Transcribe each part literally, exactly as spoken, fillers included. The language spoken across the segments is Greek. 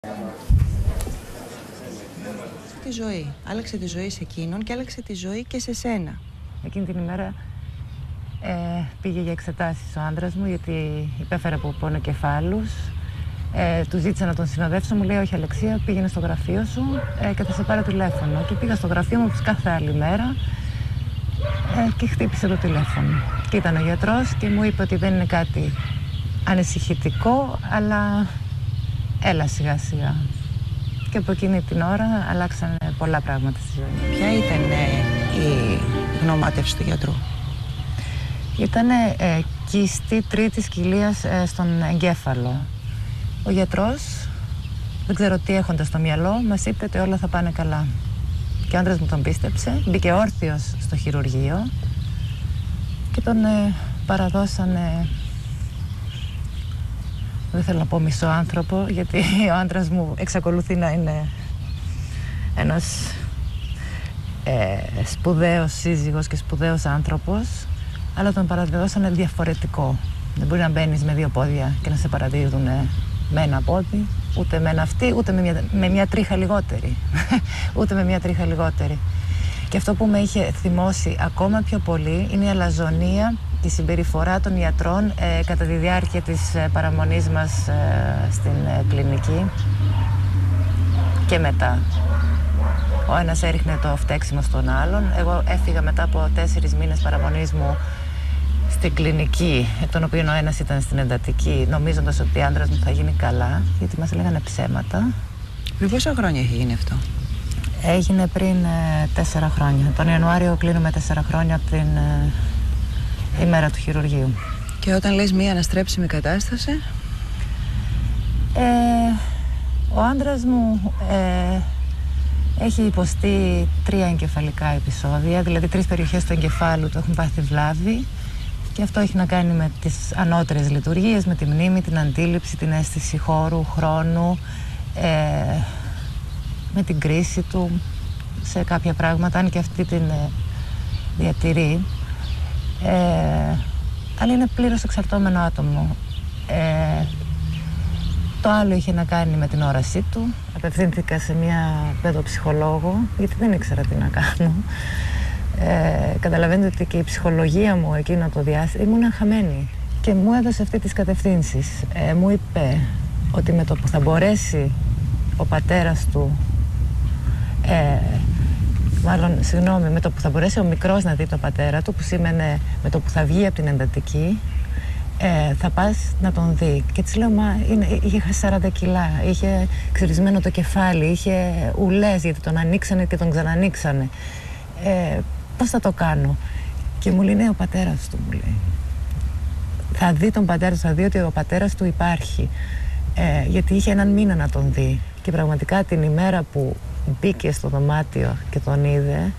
Τη ζωή. Άλλαξε τη ζωή σε εκείνον και άλλαξε τη ζωή και σε σένα. Εκείνη την ημέρα ε, πήγε για εξετάσεις ο άντρας μου, γιατί υπέφερε από πονοκεφάλους. Ε, του ζήτησα να τον συνοδεύσω, μου λέει όχι Αλεξία, πήγαινε στο γραφείο σου ε, και θα σε πάρω τηλέφωνο. Και πήγα στο γραφείο μου όπως κάθε άλλη μέρα ε, και χτύπησε το τηλέφωνο. Και ήταν ο γιατρός και μου είπε ότι δεν είναι κάτι ανησυχητικό, αλλά έλα σιγά σιγά. Και από εκείνη την ώρα αλλάξαν πολλά πράγματα στη ζωή. Ποια ήταν ε, η γνωμάτευση του γιατρού? Ήταν ε, κίστη τρίτης κοιλίας ε, στον εγκέφαλο. Ο γιατρός, δεν ξέρω τι έχοντας στο μυαλό, μας είπε ότι όλα θα πάνε καλά. Και ο άντρας μου τον πίστεψε, μπήκε όρθιος στο χειρουργείο και τον ε, παραδώσανε, δεν θέλω να πω μισό άνθρωπο, γιατί ο άντρας μου εξακολουθεί να είναι ένας ε, σπουδαίος σύζυγος και σπουδαίος άνθρωπος, αλλά τον παραδώσανε διαφορετικό. Δεν μπορεί να μπαίνεις με δύο πόδια και να σε παραδίδουν με ένα πόδι, ούτε με ένα αυτή, ούτε με μια, με μια τρίχα λιγότερη. ούτε με μια τρίχα λιγότερη. Και αυτό που με είχε θυμώσει ακόμα πιο πολύ είναι η αλαζονία και η συμπεριφορά των ιατρών ε, κατά τη διάρκεια της ε, παραμονής μας ε, στην ε, κλινική και μετά. Ο ένας έριχνε το φταίξιμο στον άλλον. Εγώ έφυγα μετά από τέσσερις μήνες παραμονής μου στην κλινική, εκ των οποίων ο ένας ήταν στην εντατική, νομίζοντας ότι ο άντρας μου θα γίνει καλά, γιατί μας λέγανε ψέματα. Πριν πόσα χρόνια έχει γίνει αυτό? Έγινε πριν ε, τέσσερα χρόνια. Τον Ιανουάριο κλείνουμε τέσσερα χρόνια από την ε, ημέρα του χειρουργείου. Και όταν λες μία αναστρέψιμη κατάσταση? Ε, ο άντρας μου ε, έχει υποστεί τρία εγκεφαλικά επεισόδια, δηλαδή τρεις περιοχές του εγκεφάλου του έχουν πάθει βλάβη. Και αυτό έχει να κάνει με τις ανώτερες λειτουργίες, με τη μνήμη, την αντίληψη, την αίσθηση χώρου, χρόνου, ε, με την κρίση του σε κάποια πράγματα, αν και αυτή την ε, διατηρεί. Ε, αλλά είναι πλήρως εξαρτώμενο άτομο. Ε, το άλλο είχε να κάνει με την όρασή του. Απευθύνθηκα σε μια παιδοψυχολόγο, γιατί δεν ήξερα τι να κάνω. Ε, καταλαβαίνετε ότι και η ψυχολογία μου εκείνο το διάστημα ήμουν χαμένη και μου έδωσε αυτή τις κατευθύνσεις. Ε, μου είπε ότι με το που θα μπορέσει ο πατέρας του ε, μάλλον, συγγνώμη, με το που θα μπορέσει ο μικρός να δει τον πατέρα του, που σήμαινε με το που θα βγει από την εντατική, ε, θα πας να τον δει. Και της λέω, μα είναι, είχε σαράντα κιλά, είχε ξυρισμένο το κεφάλι, είχε ουλές γιατί τον ανοίξανε και τον ξανανοίξανε. Ε, πώς θα το κάνω? Και μου λέει, ναι, ο πατέρας του, μου λέει. Θα δει τον πατέρα του, θα δει ότι ο πατέρας του υπάρχει. Ε, γιατί είχε έναν μήνα να τον δει. Και πραγματικά την ημέρα που μπήκε στο δωμάτιο και τον είδε,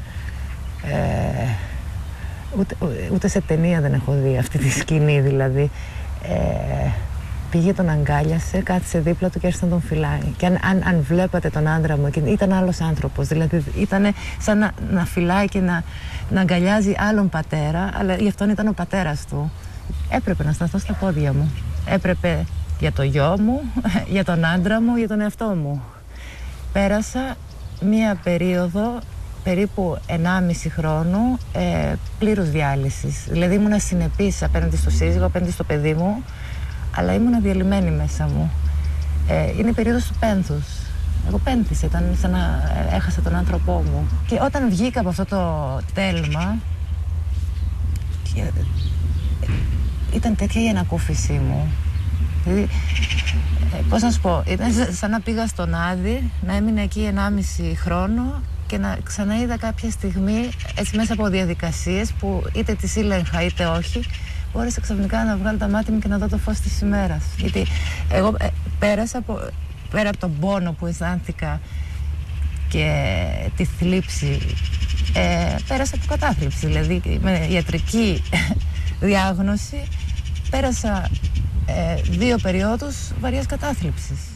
ε, ούτε, ούτε σε ταινία δεν έχω δει αυτή τη σκηνή, δηλαδή. Ε, πήγε, τον αγκάλιασε, κάθισε δίπλα του και άρχισε να τον φυλάει. Και αν, αν, αν βλέπατε τον άντρα μου, ήταν άλλος άνθρωπος. Δηλαδή ήταν σαν να, να φυλάει και να, να αγκαλιάζει άλλον πατέρα, αλλά γι' αυτόν ήταν ο πατέρας του. Έπρεπε να σταθώ στα πόδια μου. Έπρεπε για το γιο μου, για τον άντρα μου, για τον εαυτό μου. Πέρασα μία περίοδο περίπου ενάμιση χρόνου ε, πλήρους διάλυσης. Δηλαδή ήμουνα συνεπής απέναντι στο σύζυγο, απέναντι στο παιδί μου, αλλά ήμουνα διαλυμένη μέσα μου. Ε, είναι η περίοδος του πένθους. Εγώ πένθησα, ήταν σαν να έχασα τον άνθρωπό μου. Και όταν βγήκα από αυτό το τέλμα, ήταν τέτοια η ανακούφιση μου. Δηλαδή, ε, πώς να σου πω, ήταν σαν να πήγα στον Άδη, να έμεινε εκεί ενάμιση χρόνο και να ξαναείδα κάποια στιγμή, έτσι μέσα από διαδικασίες που είτε τις ήλεγχα είτε όχι, μπόρεσα ξαφνικά να βγάλω τα μάτια μου και να δω το φως της ημέρας. Γιατί εγώ ε, πέρασα από, πέρα από τον πόνο που αισθάνθηκα και τη θλίψη, ε, πέρασα από κατάθλιψη. Δηλαδή με ιατρική διάγνωση πέρασα ε, δύο περιόδους βαριάς κατάθλιψης.